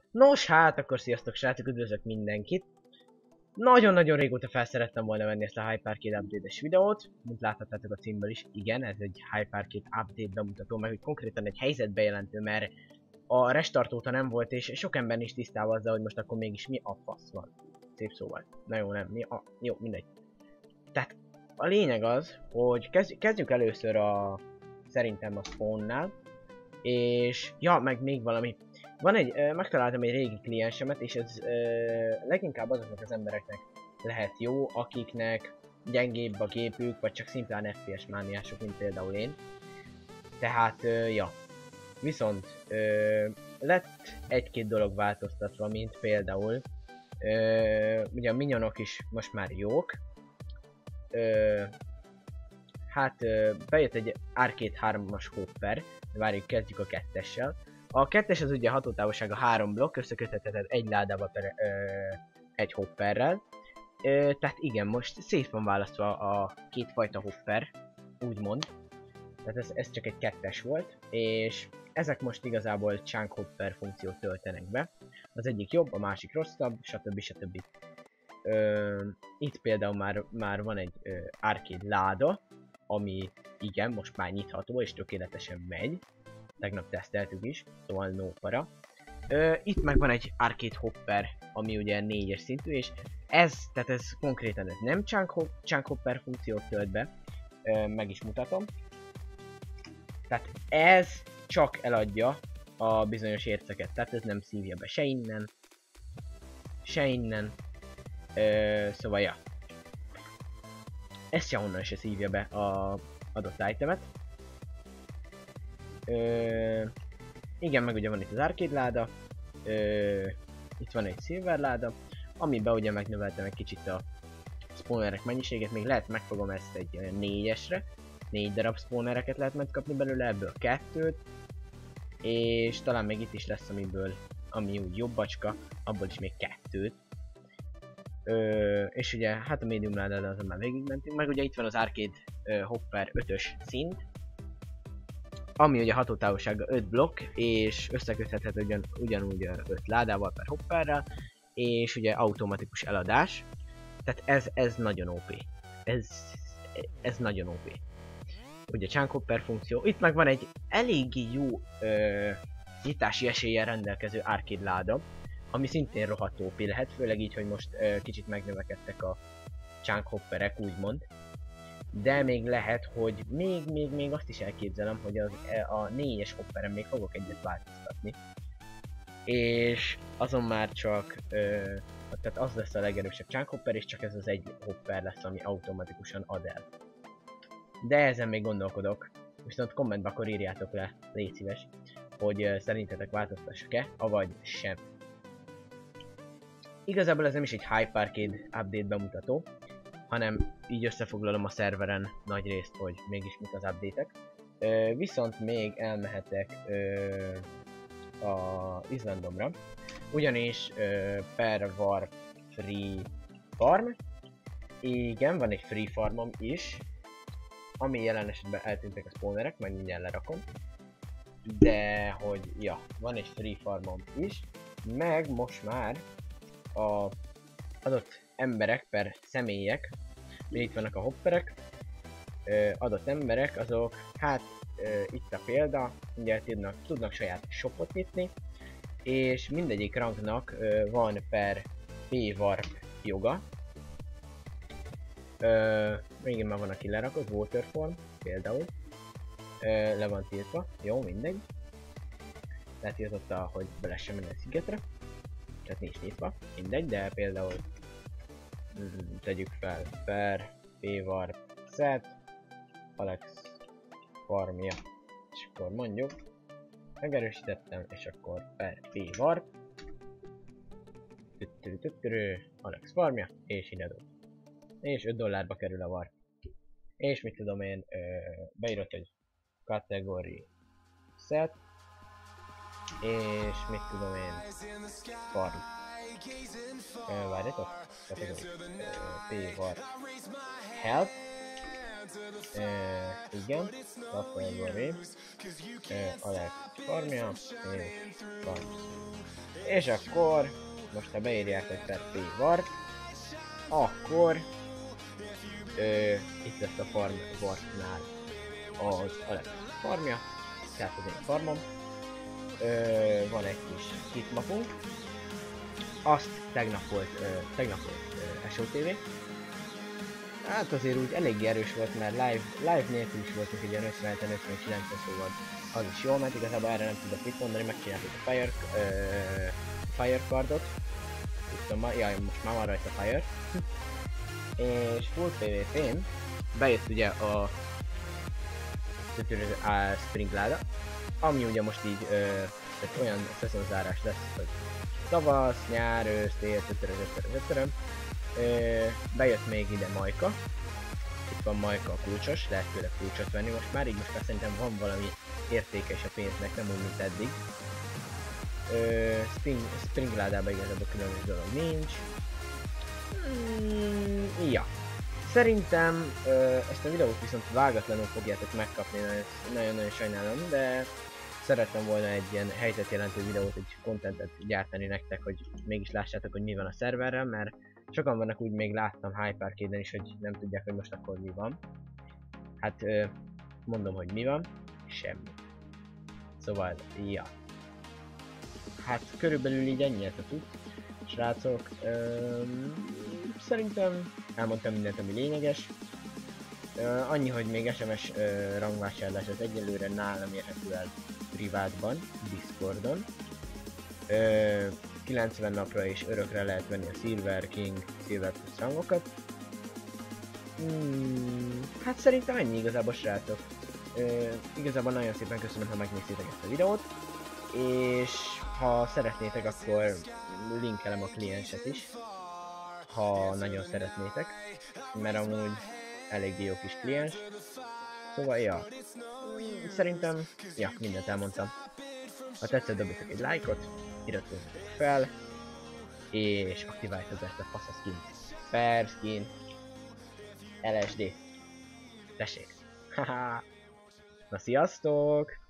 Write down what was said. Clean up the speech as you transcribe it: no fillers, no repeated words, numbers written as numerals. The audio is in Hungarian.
Nos hát, akkor sziasztok srácok, üdvözlök mindenkit! Nagyon-nagyon régóta felszerettem volna venni ezt a Hypercade update-es videót, mint láthattátok a címből is. Igen, ez egy Hypercade update bemutató, meg hogy konkrétan egy helyzetbejelentő, mert a restart óta nem volt, és sok ember is tisztában azzal, hogy most akkor mégis mi a fasz van. Szép szóval. Na jó, nem, mi a... Jó, mindegy. Tehát a lényeg az, hogy kezdjük először szerintem a spawnnál, és ja, meg még valami. Van megtaláltam egy régi kliensemet, és ez leginkább azoknak az embereknek lehet jó, akiknek gyengébb a gépük, vagy csak szimplán FPS mániások, mint például én. Tehát, ja. Viszont lett egy-két dolog változtatva, mint például ugye a minyonok is most már jók. Bejött egy Arcade 3-as hopper, várjuk, kezdjük a 2-essel. A 2-es az ugye hatótávolsága 3 blokk, összekötheted egy ládával per egy hopperrel. Tehát igen, most szét van választva a kétfajta hopper, úgymond. Tehát ez csak egy 2-es volt, és ezek most igazából chunk hopper funkciót töltenek be. Az egyik jobb, a másik rosszabb, stb. Itt például már van egy arcade láda, ami igen, most már nyitható és tökéletesen megy. Tegnap teszteltük is, szóval no para. Itt meg van egy arcade hopper, ami ugye 4-es szintű, és ez konkrétan ez nem chunk hopper funkciót tölt be, meg is mutatom. Tehát ez csak eladja a bizonyos érceket, tehát ez nem szívja be se innen, szóval ja. Ez sehonnan se szívja be a adott itemet. Igen, meg ugye van itt az arcade láda, itt van egy silver láda, amiben ugye megnöveltem egy kicsit a spawnerek mennyiséget, még lehet megfogom ezt egy 4-esre, 4 darab spawnereket lehet majd kapni belőle, ebből 2-t, és talán még itt is lesz ami úgy jobbacska, abból is még 2-t. És ugye hát a medium ládán azon már végigmentünk, meg ugye itt van az arcade hopper 5-ös szint, ami ugye hatótávolsága 5 blokk, és összeköthethető ugyanúgy 5 ládával per hopperrel, és ugye automatikus eladás. Tehát ez nagyon OP. Ez nagyon OP. Ugye chunk hopper funkció. Itt meg van egy eléggé jó nyitási eséllyel rendelkező arcade láda, ami szintén rohadt OP lehet, főleg így, hogy most kicsit megnövekedtek a chunk hopperek, úgymond. De még lehet, hogy még azt is elképzelem, hogy a 4-es hopperen még fogok egyet változtatni. És azon már csak, tehát az lesz a legerősebb chunk hopper, és csak ez az egy hopper lesz, ami automatikusan ad el. De ezen még gondolkodok, viszont kommentbe akkor írjátok le, légy szíves, hogy szerintetek változtassak-e, avagy sem. Igazából ez nem is egy Hypercade update bemutató, hanem így összefoglalom a szerveren nagy részt, hogy mégis mik az update-ek. Viszont még elmehetek a Islandomra, ugyanis per warp free farm. Igen, van egy free farmom is, ami jelen esetben eltűntek a spawnerek, majd mindjárt lerakom. De hogy ja, van egy free farmom is, meg most már a adott emberek per személyek, itt vannak a hopperek, adott emberek, azok, hát itt a példa, ugye tudnak saját shopot nyitni, és mindegyik ranknak van per P-warp joga. Még már van, aki lerakott, waterform például, le van tiltva, jó, mindegy. Letiltotta, hogy be lehessen menni a szigetre, tehát nincs nyitva, mindegy, de például tegyük fel per P-warp set Alex farmja, és akkor mondjuk megerősítettem, és akkor per P-warp Alex farmja, és ide dob. És 5 dollárba kerül a warp. És mit tudom én, beírott egy category set, és mit tudom én, farm. Várjatok, P-warp help. Igen, category Alex farmja, és farm. És akkor, most ha beírják, hogy per P Wart, akkor itt lesz a farm Wartnál az Alex farmja, tehát az én farmom. Van egy kis hitmapunk. Azt tegnap volt SOTV. Hát azért úgy eléggé erős volt, mert live nélkül is voltunk egy olyan 57-59, szóval az is jól ment, igazából erre nem tudok mit mondani, megcsináltuk a Fire cardot. Jaj, most már van rajta Fire. És full PvP-n bejött ugye a Springláda, ami ugye most így olyan szezonzárás lesz, hogy tavasz, nyár, ősz, tél, bejött még ide Majka. Itt van Majka a kulcsos, lehet tőle kulcsot venni most már, így most már szerintem van valami értékes a pénznek, nem úgy, mint eddig. Springládában igazából különböző dolog nincs. Ja. Szerintem ezt a videót viszont vágatlanul fogjátok megkapni, nagyon-nagyon sajnálom, de szerettem volna egy ilyen helyzetjelentő videót, egy contentet gyártani nektek, hogy mégis lássátok, hogy mi van a szerverrel, mert sokan vannak úgy, még láttam Hypercade-en is, hogy nem tudják, hogy most akkor mi van. Hát mondom, hogy mi van, semmi. Szóval, ja. Hát körülbelül így ennyi ez a tud. Srácok, szerintem elmondtam mindent, ami lényeges. Annyi, hogy még SMS rangvásárlás az egyelőre nálam érhető el privátban, Discordon. 90 napra és örökre lehet venni a Silver King, Silver Plus rangokat. Hát szerintem ennyi igazából, srácok. Igazából nagyon szépen köszönöm, ha megnéztétek ezt a videót. És ha szeretnétek, akkor linkelem a klienset is, ha nagyon szeretnétek, mert amúgy elég jó kis kliens. Szóval, ja, szerintem, ja, mindent elmondtam. Ha tetszett, dobjatok egy lájkot, iratkozzatok fel, és aktiváljátok ezt a fasz skint. Per skin, LSD. Tessék. Haha. Na, sziasztok!